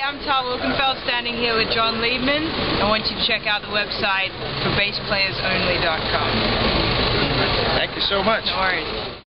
I'm Tal Wilkenfeld, standing here with Jon Liebman. I want you to check out the website for bassplayers only.com. Thank you so much. No worries.